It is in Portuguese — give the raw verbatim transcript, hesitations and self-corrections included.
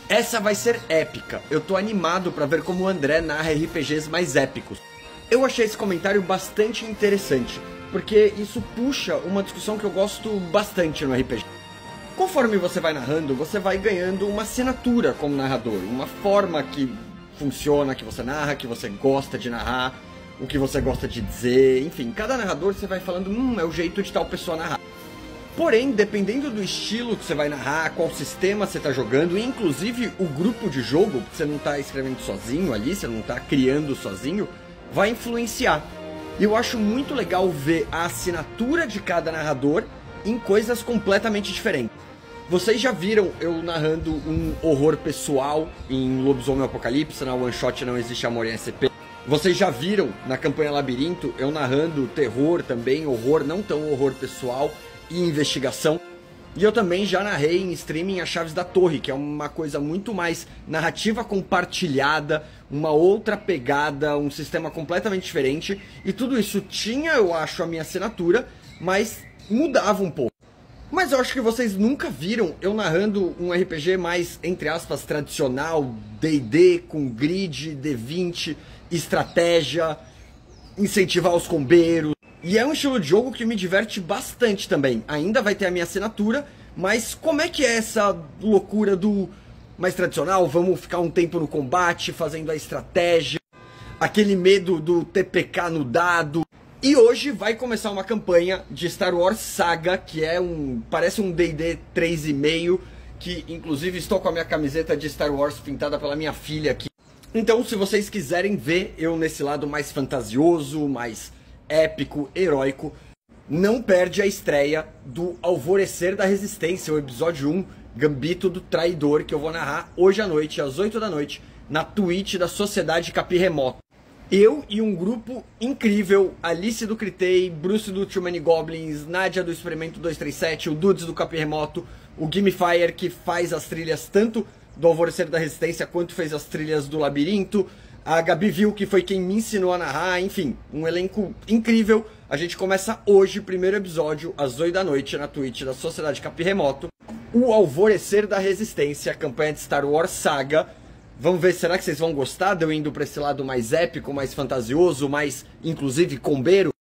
Essa vai ser épica. Eu tô animado pra ver como o André narra R P Gs mais épicos. Eu achei esse comentário bastante interessante, porque isso puxa uma discussão que eu gosto bastante no R P G. Conforme você vai narrando, você vai ganhando uma assinatura como narrador, uma forma que funciona, que você narra, que você gosta de narrar, o que você gosta de dizer, enfim, cada narrador você vai falando, hum, é o jeito de tal pessoa narrar. Porém, dependendo do estilo que você vai narrar, qual sistema você está jogando, e inclusive o grupo de jogo, porque você não está escrevendo sozinho ali, você não está criando sozinho, vai influenciar. E eu acho muito legal ver a assinatura de cada narrador em coisas completamente diferentes. Vocês já viram eu narrando um horror pessoal em Lobisomem Apocalipse, na One Shot Não Existe Amor em S C P. Vocês já viram na campanha Labirinto eu narrando terror também, horror, não tão horror pessoal, e investigação. E eu também já narrei em streaming As Chaves da Torre, que é uma coisa muito mais narrativa compartilhada, uma outra pegada, um sistema completamente diferente. E tudo isso tinha, eu acho, a minha assinatura, mas mudava um pouco. Mas eu acho que vocês nunca viram eu narrando um R P G mais, entre aspas, tradicional, D e D, com grid, D vinte, estratégia, incentivar os combeiros. E é um estilo de jogo que me diverte bastante também. Ainda vai ter a minha assinatura, mas como é que é essa loucura do mais tradicional? Vamos ficar um tempo no combate, fazendo a estratégia, aquele medo do T P K no dado. E hoje vai começar uma campanha de Star Wars Saga, que é um, parece um D e D três e meio, que inclusive estou com a minha camiseta de Star Wars pintada pela minha filha aqui. Então, se vocês quiserem ver eu nesse lado mais fantasioso, mais épico, heróico, não perde a estreia do Alvorecer da Resistência, o episódio um, Gambito do Traidor, que eu vou narrar hoje à noite, às oito da noite, na Twitch da Sociedade Capim Remoto. Eu e um grupo incrível, Alice do Critei, Bruce do Too Many Goblins, Nádia do Experimento dois três sete, o Dudes do Capim Remoto, o Gimme Fire, que faz as trilhas tanto do Alvorecer da Resistência quanto fez as trilhas do Labirinto, a Gabi Viu, que foi quem me ensinou a narrar, enfim, um elenco incrível. A gente começa hoje, primeiro episódio, às oito da noite, na Twitch da Sociedade Capim Remoto, o Alvorecer da Resistência, a campanha de Star Wars Saga. Vamos ver, será que vocês vão gostar de eu indo pra esse lado mais épico, mais fantasioso, mais, inclusive, combeiro?